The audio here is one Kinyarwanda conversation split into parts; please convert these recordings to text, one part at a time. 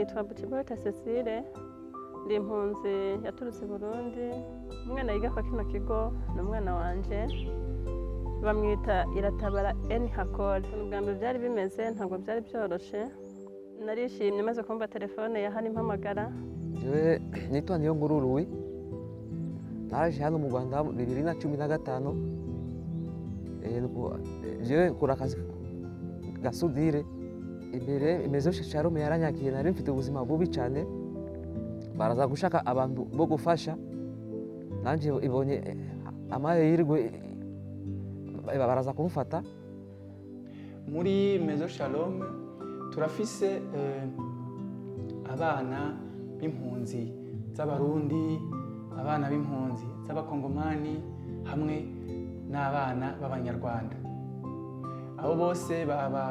nitwa Buchibota Cecile, ndi impunzi yaturutse Burundi. Umwana yiga kwa kino kigo ni umwana wanje, bamwita Iratabara N Hakole. Ubwa mbere byari bimeze ntabwo byari byoroshe, narishimye maze kumva telefone ya hano impamagara. Jewe nitwa Niyonkuru Louis, naraje hano mu Rwanda 2015. Jewe nkora akazi gasudire. Imbere Maison Shalom yaranyakiye, nari mfite ubuzima bubi cyane, baraza gushaka abantu bo gufasha, nanje ibonye amahirwe baraza kumufata. Muri Maison Shalom turafise abana b'impunzi z'abarundi, abana b'impunzi z'abakongomani hamwe n'abana b'abanyarwanda. Abo bose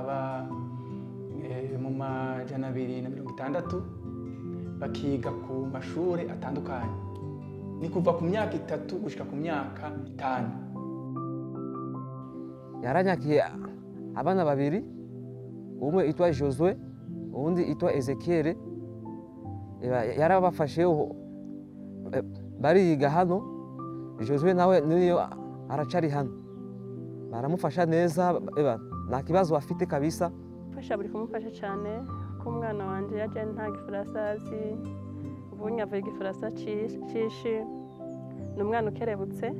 mu majana 260 bakiga ku mashuri atandukanye, ni kuva ku myaka 3 gushika ku myaka 5. Yaranyakiye abana babiri, umwe itwa Josue, undi itwa Ezekiel. Yarabafashe bariga hano. Josue nawe niyo aracari hano, baramufasha neza, nta kibazo afite kabisa. Fasha buri kumufasha cyane ko umwana wanje yaje nta gifaransa azi, ubu nyavuye igifaransa cishi, ni umwana ukerebutse.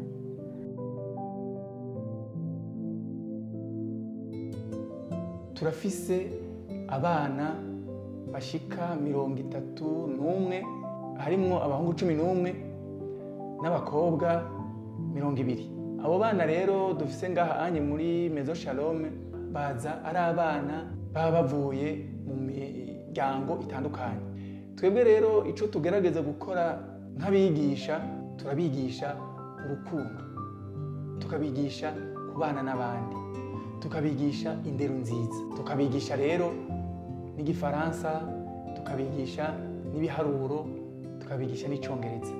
Turafise abana bashika 31, harimwo abahungu 11 n'abakobwa 20. Abo bana rero dufise ngaha anye muri Maison Shalom baza ari abana baba bavuye mu miryango itandukanye. Twebwe rero ico tugerageza gukora nk'abigisha, turabigisha urukundo, tukabigisha kubana n'abandi, tukabigisha indero nziza, tukabigisha rero n'igifaransa, tukabigisha n'ibiharuro, tukabigisha n'icongereza.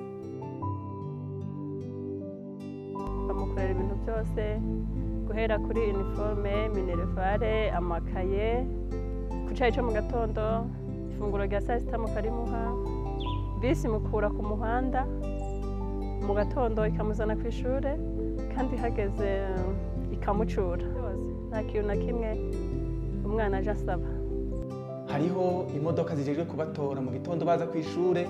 Bamukorera ibintu byose, guhera kuri uniforme, minervare, amakaye, ku cayi cyo mu gatondo, ifunguro rya saa sita mukarimuha, bisi mukura ku muhanda mu gatondo ikamuzana ku ishure, kandi hageze ikamucura. Nta kintu na kimwe umwana aje asaba. Hariho imodoka zijejwe kubatora mu gitondo baza ku ishure,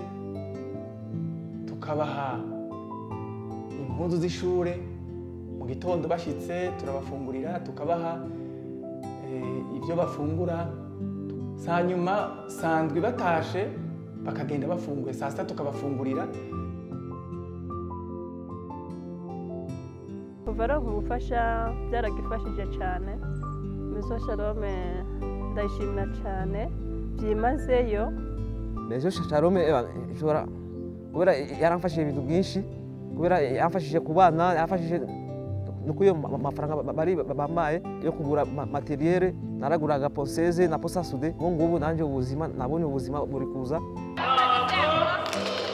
tukabaha impuzu z'ishure. Mu gitondo bashitse turabafungurira, tukabaha ibyo bafungura. Hanyuma sandwi batashe bakagenda bafunguye, saa sita tukabafungurira. Kuva aronka ubufasha byaragifashije cyane. Maison Shalom ndayishimira cyane byimazeyo. Maison Shalom ishobora kubera yaramfashije ibintu byinshi, kubera yamfashije ku bana, yamfashije nukuyo amafaranga bari bamaye yo kugura materiel, naraguraga poseze na posa sude. Ngo ngubu nanje ubuzima nabonye ubuzima buri kuza.